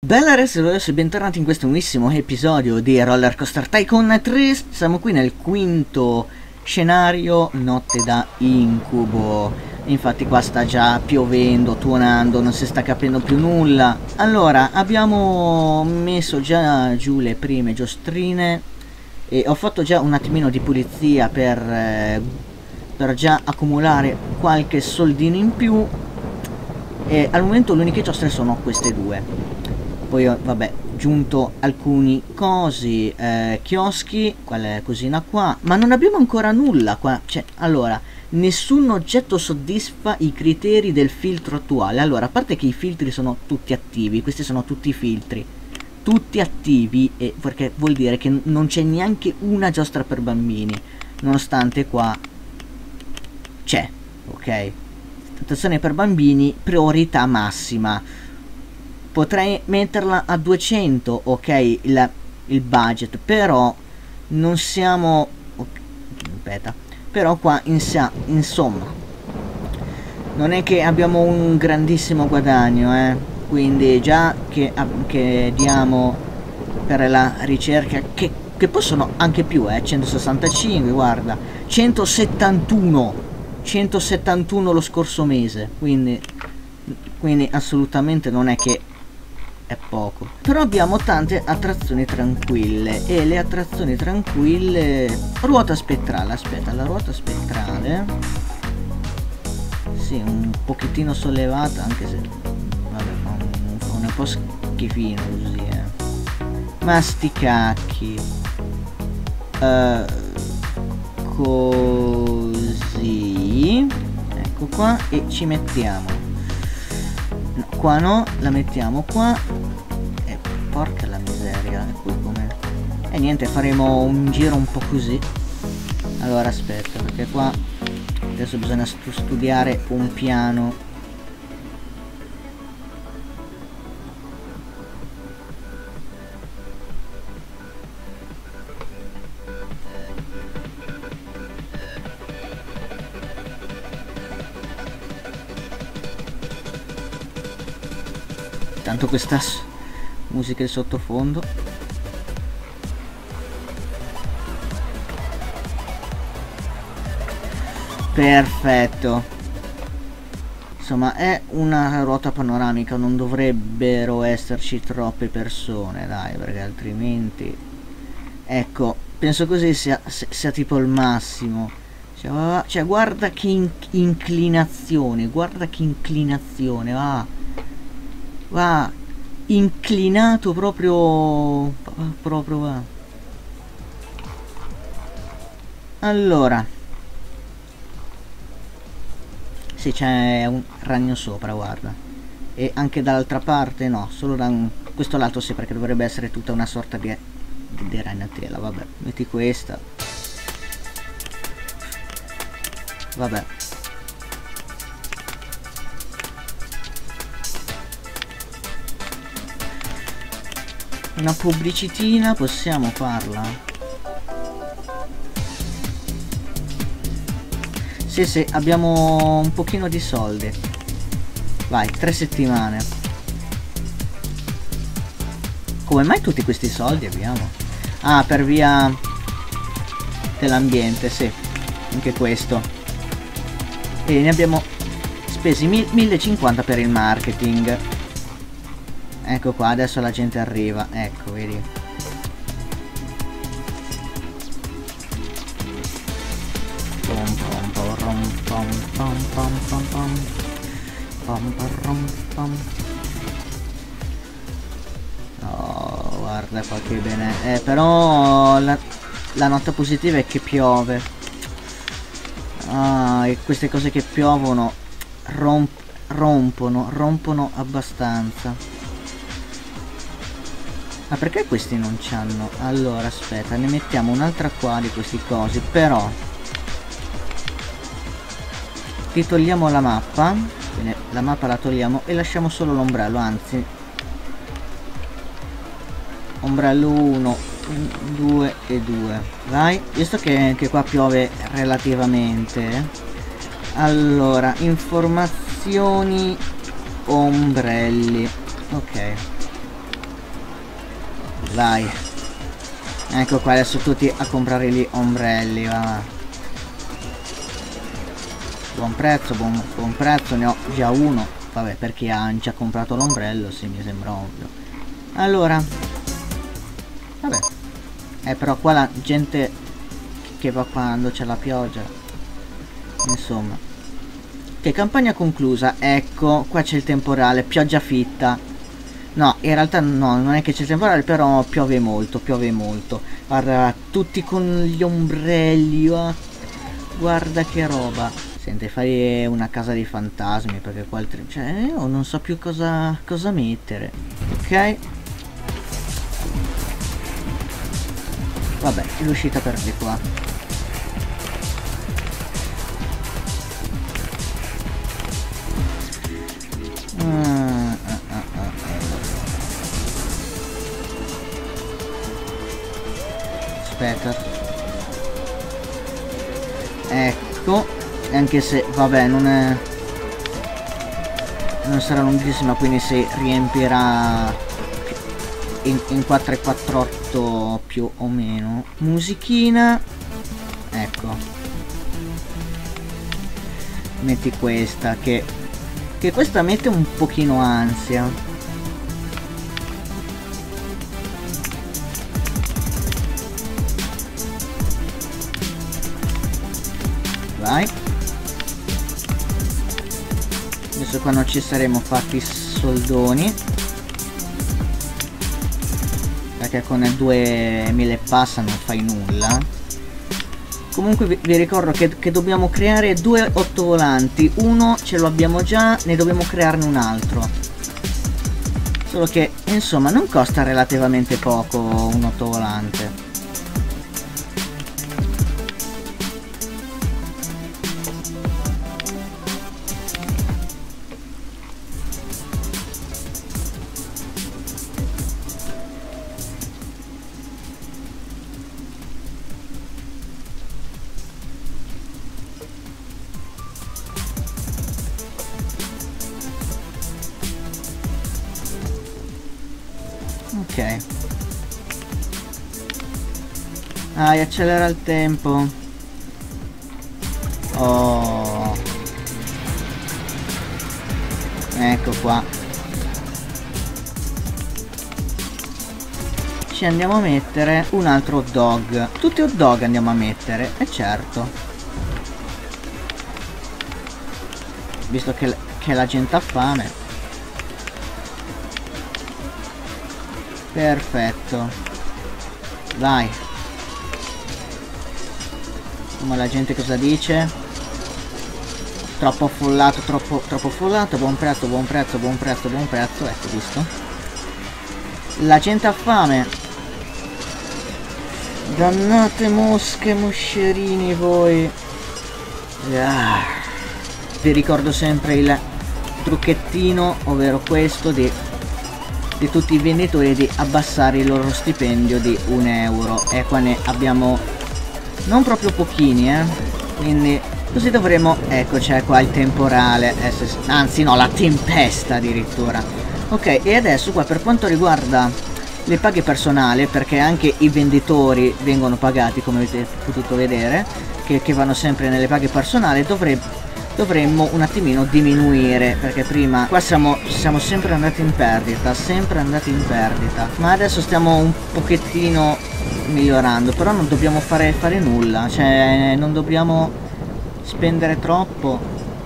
Bella ragazzi, bentornati in questo nuovissimo episodio di Roller Coaster Tycoon 3. Siamo qui nel quinto scenario, notte da incubo. Infatti qua sta già piovendo, tuonando, non si sta capendo più nulla. Allora, abbiamo messo già giù le prime giostrine e ho fatto già un attimino di pulizia per già accumulare qualche soldino in più. E al momento le uniche giostre sono queste due. Poi vabbè, giunto alcuni cosi, chioschi, quella cosina qua, ma non abbiamo ancora nulla qua. Cioè, allora, nessun oggetto soddisfa i criteri del filtro attuale. Allora, a parte che i filtri sono tutti attivi, questi sono tutti i filtri tutti attivi, e perché vuol dire che non c'è neanche una giostra per bambini, nonostante qua c'è, ok? Attrazione per bambini, priorità massima. Potrei metterla a 200, ok, il budget, però non siamo, okay, aspetta, però qua insomma non è che abbiamo un grandissimo guadagno, quindi già che diamo per la ricerca, che possono anche più, 165, guarda, 171 lo scorso mese, quindi assolutamente non è che è poco. Però abbiamo tante attrazioni tranquille, e le attrazioni tranquille, ruota spettrale, aspetta, la ruota spettrale sì, un pochettino sollevata, anche se vabbè, fa un po' schifino così, ma sti cacchi. Così, ecco qua, e ci mettiamo, no, qua no, la mettiamo qua, e porca la miseria, e poi come, e niente, faremo un giro un po' così. Allora aspetta, perché qua adesso bisogna studiare un piano. Tanto questa musica di sottofondo. Perfetto. Insomma, è una ruota panoramica, non dovrebbero esserci troppe persone, dai, perché altrimenti, ecco, penso così sia tipo il massimo. Cioè guarda che inclinazione, guarda che inclinazione, va inclinato proprio va. Allora sì, c'è un ragno sopra, guarda, e anche dall'altra parte no, solo da questo lato sì, perché dovrebbe essere tutta una sorta di ragnatela. Vabbè, metti questa, vabbè. Una pubblicitina possiamo farla? Sì, abbiamo un pochino di soldi. Vai, 3 settimane. Come mai tutti questi soldi abbiamo? Ah, per via dell'ambiente, sì. Anche questo. E ne abbiamo spesi 1050 per il marketing. Ecco qua, adesso la gente arriva, ecco, vedi. Oh, guarda qua che bene. Però la nota positiva è che piove. Ah, e queste cose che piovono rompono abbastanza. Ma perché questi non c'hanno? Allora aspetta, ne mettiamo un'altra qua di questi cosi, però ti togliamo la mappa, quindi la mappa la togliamo e lasciamo solo l'ombrello, anzi ombrello 1, 2 e 2. Vai, visto che qua piove relativamente, allora informazioni ombrelli, ok, Vai. Ecco qua, adesso tutti a comprare gli ombrelli, va. Buon prezzo, buon prezzo, ne ho già uno. Vabbè, per chi ha già comprato l'ombrello, sì, mi sembra ovvio. Allora, vabbè. Però qua la gente che va quando c'è la pioggia. Insomma. Che campagna conclusa. Ecco, qua c'è il temporale, pioggia fitta. No, in realtà no, non è che c'è il temporale, però piove molto, piove molto. Guarda, tutti con gli ombrelli, oh. Guarda che roba. Senti, fai una casa dei fantasmi, perché qua il cioè, io non so più cosa mettere. Ok. Vabbè, l'uscita per di qua. Aspetta. Ecco. Anche se, vabbè, non sarà lunghissima, quindi si riempirà in 448 più o meno. Musichina. Ecco. Metti questa, che questa mette un pochino ansia. Vai. Adesso qua non ci saremo fatti soldoni, perché con il 2000 passa non fai nulla. Comunque vi ricordo che dobbiamo creare 2 ottovolanti. Uno ce lo abbiamo già, ne dobbiamo crearne un altro. Solo che insomma non costa relativamente poco un ottovolante. Ok. Accelera il tempo. Oh. Ecco qua. Ci andiamo a mettere un altro hot dog. Tutti hot dog andiamo a mettere, e certo. Visto che la gente ha fame. Perfetto. Vai. Come la gente cosa dice? Troppo affollato, troppo affollato. Buon prezzo, buon prezzo, buon prezzo, buon prezzo. Ecco, visto? La gente ha fame. Dannate mosche, moscerini voi. Vi ricordo sempre il trucchettino, ovvero questo di tutti i venditori, di abbassare il loro stipendio di 1 euro. E qua ne abbiamo non proprio pochini, quindi così dovremo, ecco, c'è qua il temporale, anzi no, la tempesta addirittura. Ok, e adesso qua per quanto riguarda le paghe personali, perché anche i venditori vengono pagati, come avete potuto vedere, che vanno sempre nelle paghe personali, dovremmo un attimino diminuire, perché prima qua siamo sempre andati in perdita, ma adesso stiamo un pochettino migliorando, però non dobbiamo fare nulla, cioè non dobbiamo spendere troppo.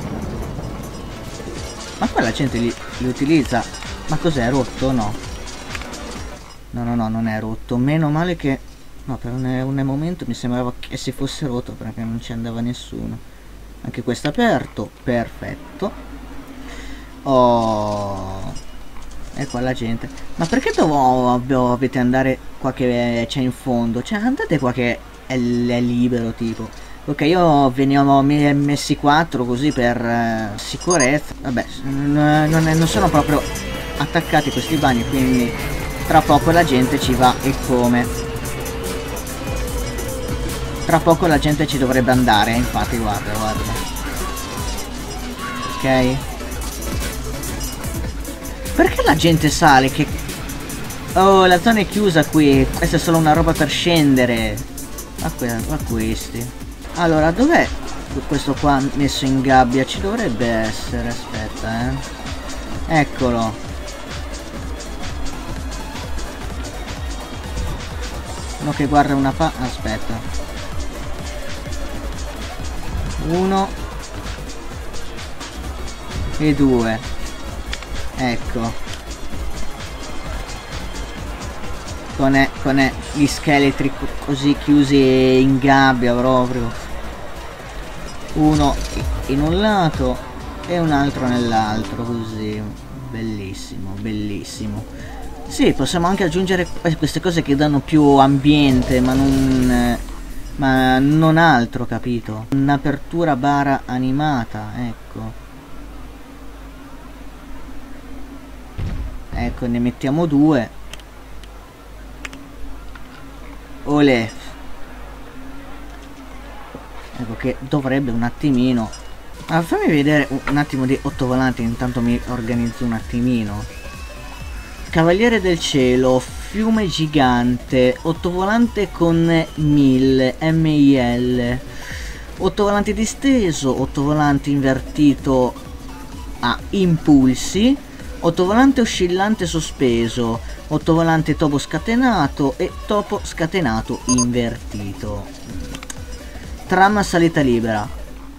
Ma qua la gente li utilizza. Ma cos'è, rotto? No, non è rotto, meno male che no, per un momento mi sembrava che si fosse rotto, perché non ci andava nessuno. Anche questo aperto, perfetto. Oh, e qua la gente. Ma perché dovete andare qua che c'è in fondo? Cioè andate qua che è libero, tipo. Ok, io veniamo messi 4 così per sicurezza. Vabbè, non sono proprio attaccati questi bagni, quindi tra poco la gente ci va e come. Tra poco la gente ci dovrebbe andare, infatti, guarda. Ok. Perché la gente sale che... Oh, la zona è chiusa qui. Questa è solo una roba per scendere. Ma questi. Allora, dov'è questo qua messo in gabbia? Ci dovrebbe essere. Aspetta, Eccolo. Uno che guarda una aspetta. Uno. E due. Ecco. Con gli scheletri così chiusi in gabbia proprio. Uno in un lato e un altro nell'altro, così. Bellissimo, bellissimo. Sì, possiamo anche aggiungere queste cose che danno più ambiente, ma non altro, capito? Un'apertura bara animata, ecco. Ecco, ne mettiamo due. Olè. Ecco che dovrebbe un attimino. Allora, fammi vedere un attimo di ottovolanti, intanto mi organizzo un attimino. Cavaliere del cielo, fiume gigante, ottovolante con 1000 MIL, ottovolante disteso, ottovolante invertito a impulsi, ottovolante oscillante sospeso, ottovolante topo scatenato e topo scatenato invertito. Trama salita libera.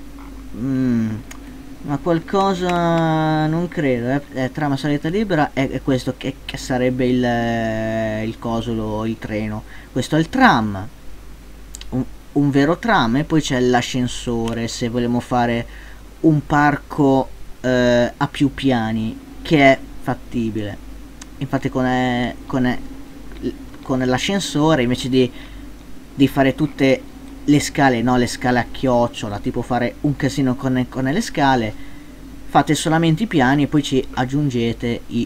Ma qualcosa non credo, trama salita libera è questo che sarebbe il coso, il treno. Questo è il tram, un vero tram, e poi c'è l'ascensore se vogliamo fare un parco a più piani, che è fattibile. Infatti con l'ascensore, invece di fare tutte le scale, no, le scale a chiocciola, tipo fare un casino con le scale, fate solamente i piani e poi ci aggiungete i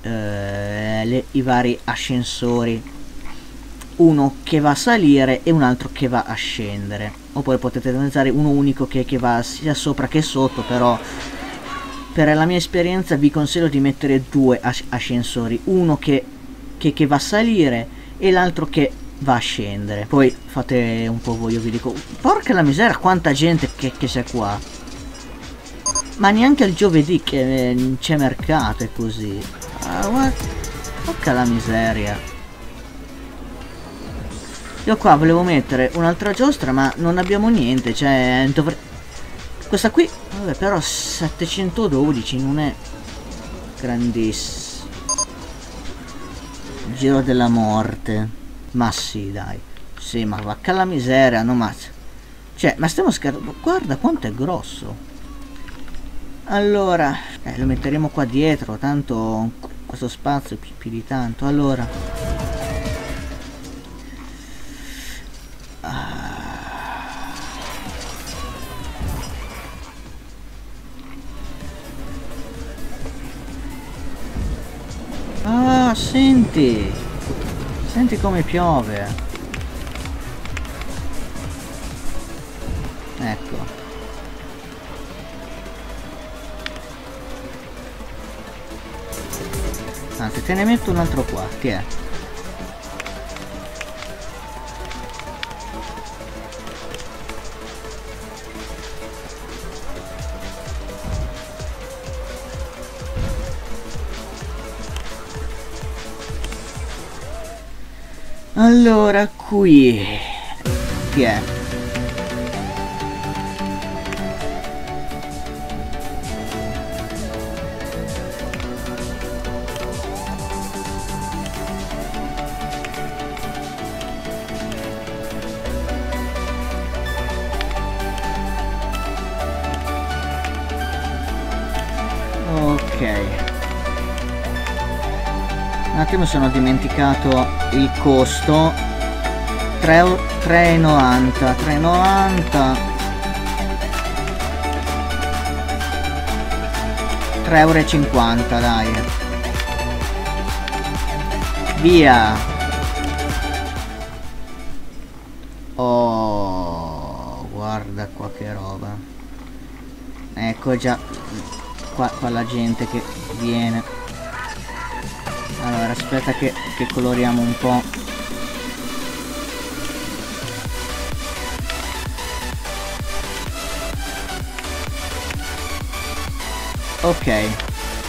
vari ascensori, uno che va a salire e un altro che va a scendere, oppure potete utilizzare uno unico che va sia sopra che sotto, però per la mia esperienza vi consiglio di mettere due ascensori, uno che va a salire e l'altro che va a scendere. Poi fate un po' voi, io vi dico. Porca la miseria, quanta gente che c'è qua. Ma neanche il giovedì che c'è mercato e così. Porca la miseria. Io qua volevo mettere un'altra giostra, ma non abbiamo niente, cioè questa qui, vabbè, però 712 non è grandissimo. Giro della morte. Ma sì, dai. Sì, ma vacca la miseria, no, ma cioè, ma stiamo scherzando. Guarda quanto è grosso. Allora, lo metteremo qua dietro, tanto questo spazio è più di tanto. Allora, senti. Senti come piove. Ecco. Anzi, te ne metto un altro qua, ti è. Allora, qui chi è? Ok. Un attimo, sono dimenticato il costo. 3,90 3,90 3,50 €, dai, via. Oh, guarda qua che roba. Ecco già qua la gente che viene. Allora aspetta che coloriamo un po'. Ok.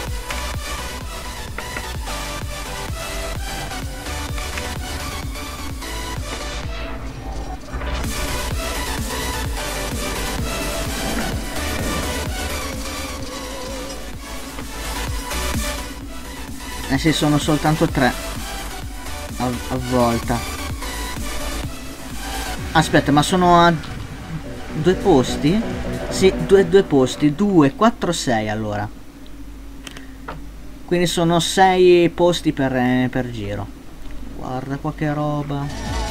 Sì, sono soltanto 3 a volta. Aspetta, ma sono a 2 posti? Sì, due posti, 2, 4, 6 allora. Quindi sono 6 posti per giro. Guarda qua che roba.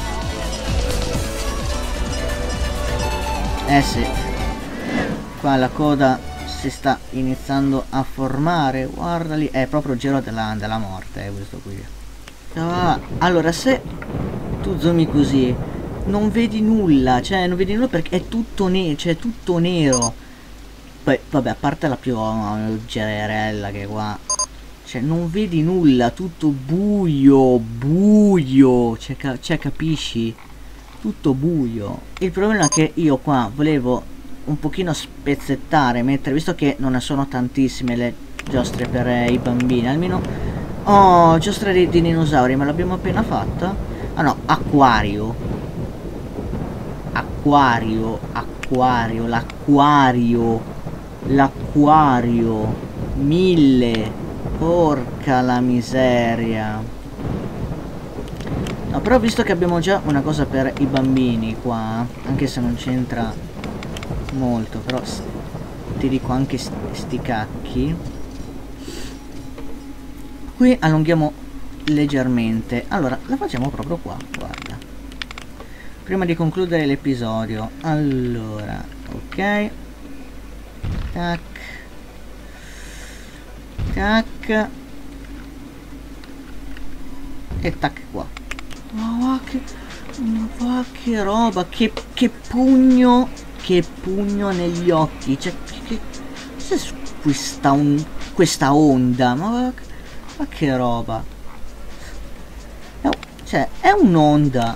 Sì. Qua la coda si sta iniziando a formare. Guarda lì. È proprio il giro della morte, questo qui. Allora, se tu zoomi così non vedi nulla. Cioè non vedi nulla perché è tutto nero. Cioè tutto nero. Poi vabbè, a parte la pioggerella che qua, cioè non vedi nulla, tutto buio, cioè capisci? Tutto buio. Il problema è che io qua volevo un pochino spezzettare, mettere, visto che non ne sono tantissime le giostre per i bambini, almeno... Oh, giostra di dinosauri, ma l'abbiamo appena fatta? Ah no, acquario, l'acquario, 1000, porca la miseria. No, però visto che abbiamo già una cosa per i bambini qua, anche se non c'entra molto, però ti dico anche sti cacchi, qui allunghiamo leggermente. Allora la facciamo proprio qua, guarda, prima di concludere l'episodio. Allora, ok, tac tac e tac qua. Ma che roba, che pugno negli occhi. Cioè cos'è questa onda? Ma che roba, cioè è un'onda.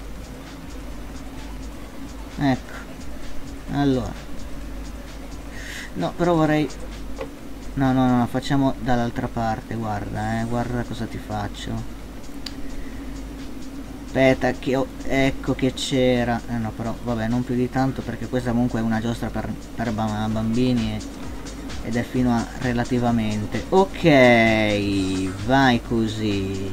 Ecco, allora no, però vorrei... No, facciamo dall'altra parte, guarda, guarda cosa ti faccio. Aspetta che ecco che c'era. No, però vabbè, non più di tanto, perché questa comunque è una giostra per bambini ed è fino a relativamente. Ok, vai così.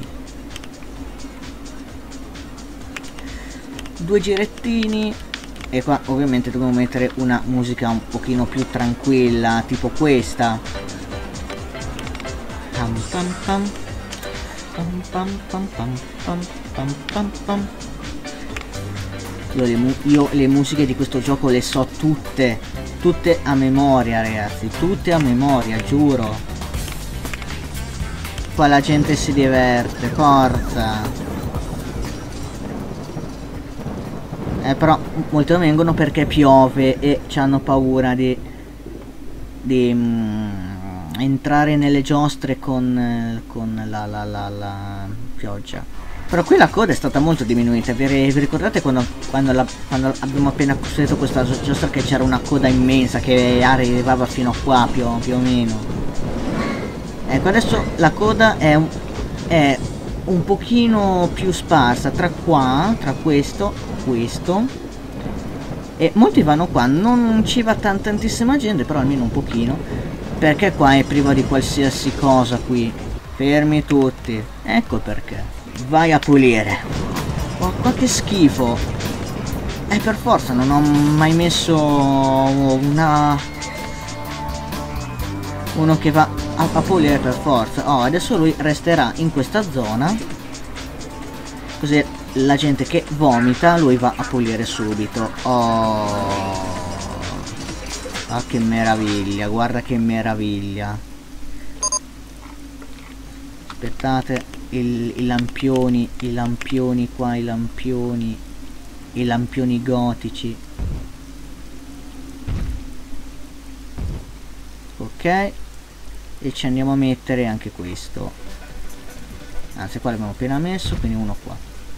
2 girettini. E qua ovviamente dobbiamo mettere una musica un pochino più tranquilla, tipo questa. Pam pam pam pam pam pam pam pam pam pam pam. Io le musiche di questo gioco le so tutte a memoria, ragazzi, tutte a memoria, giuro. Qua la gente si diverte, forza. Però molti non vengono perché piove e hanno paura di entrare nelle giostre con la pioggia. Però qui la coda è stata molto diminuita. Vi ricordate quando abbiamo appena costruito questa giostra, che c'era una coda immensa che arrivava fino a qua più o meno? Ecco, adesso la coda è un pochino più sparsa tra questo e molti vanno qua. Non ci va tantissima gente, però almeno un pochino, perché qua è privo di qualsiasi cosa. Qui fermi tutti, ecco perché. Vai a pulire. Oh, qua che schifo. Per forza non ho mai messo uno che va a pulire per forza. Oh, adesso lui resterà in questa zona, così la gente che vomita lui va a pulire subito. Oh, che meraviglia, guarda che meraviglia. Aspettate, i lampioni qua, i lampioni gotici. Ok, e ci andiamo a mettere anche questo. Anzi, qua l'abbiamo appena messo, quindi uno qua.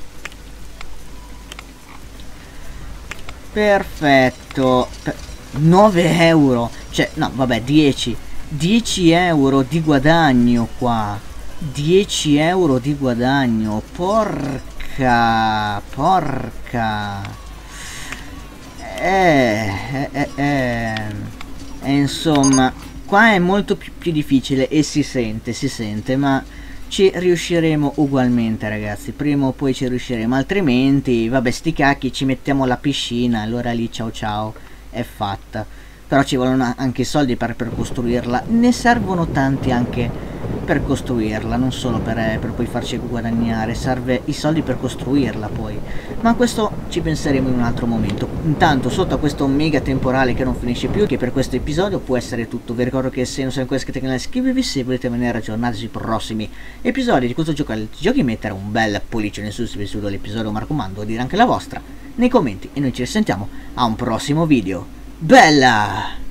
Perfetto. 9 euro. Cioè, no, vabbè, 10. 10 euro di guadagno qua. 10 euro di guadagno. Porca. Insomma, qua è molto più difficile e si sente, ma ci riusciremo ugualmente, ragazzi. Prima o poi ci riusciremo, altrimenti, vabbè, sti cacchi, ci mettiamo la piscina, allora lì ciao ciao, è fatta. Però ci vogliono anche i soldi per costruirla, ne servono tanti anche per costruirla, non solo per poi farci guadagnare, serve i soldi per costruirla poi, ma questo ci penseremo in un altro momento. Intanto sotto a questo mega temporale che non finisce più, che per questo episodio può essere tutto. Vi ricordo che se non siete ancora iscritti al canale iscrivetevi se volete venire aggiornati sui prossimi episodi di questo giochi, mettere un bel pollice in su se vi è piaciuto l'episodio, mi raccomando, dire anche la vostra nei commenti e noi ci risentiamo a un prossimo video. Bella!